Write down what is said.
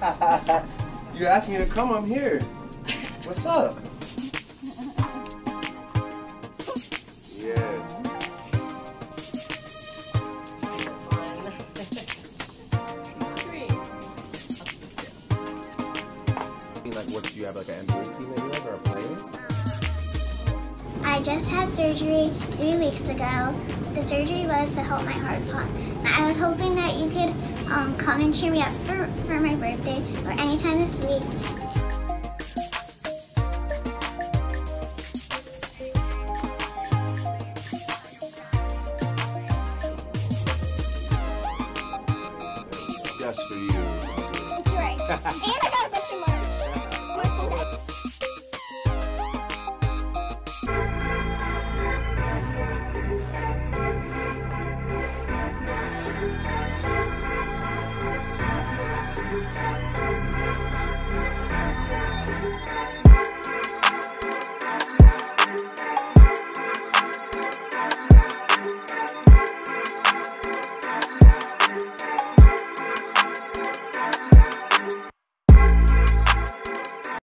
You asked me to come, I'm here. What's up? Yeah. Like, what do you have, like an NBA team that you have, or a player? I just had surgery 3 weeks ago. The surgery was to help my heart pump. And I was hoping that you could come and cheer me up for my birthday or anytime this week. Just for you. Right. And